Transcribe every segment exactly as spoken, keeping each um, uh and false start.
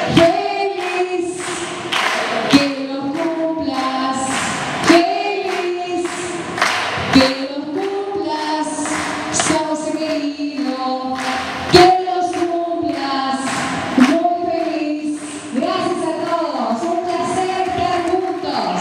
Feliz, que los cumplas. Feliz, que los cumplas. Sauce querido, que los cumplas. Muy feliz. Gracias a todos. Un placer estar juntos.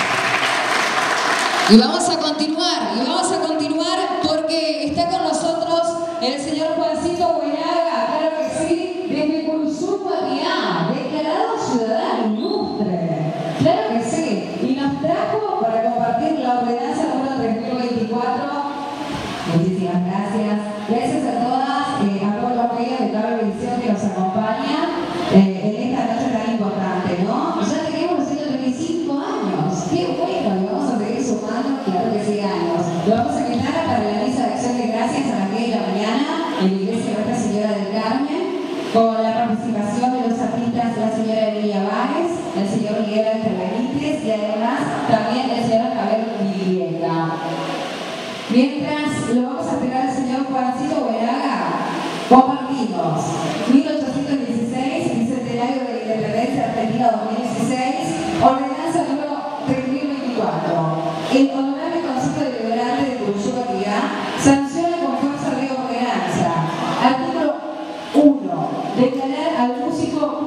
Y vamos a continuar, y vamos a continuar porque está con nosotros el señor Juancito Buenaga, claro que sí, desde Curuzú-Guapiá, declarado ciudadano ilustre, claro que sí, y nos trajo para compartir la ordenanza número tres mil veinticuatro. Muchísimas gracias. Gracias a todas, eh, a todos los medios de televisión que nos acompañan eh, en esta noche tan importante, ¿no? Ya tenemos los ciento treinta y cinco años. ¡Qué bueno! Y vamos a seguir sumando, claro que sí, años. Lo vamos a quitar para la misa de acción de gracias a las diez de la mañana en la iglesia de Nuestra Señora del Carmen, con la participación de los artistas, la señora Emilia Báez, el señor Miguel Ángel Benítez y además también el señor Javier Vivienda. Mientras lo vamos a esperar al señor Juancito Buenaga, compartimos mil ochocientos dieciséis, bicentenario de la Independencia Argentina dos mil dieciséis, ordenanza número tres mil veinticuatro. El honorable Consejo Deliberante de Curuzú-Guapiá sanciona con fuerza de ordenanza. Artículo uno. Declarar al músico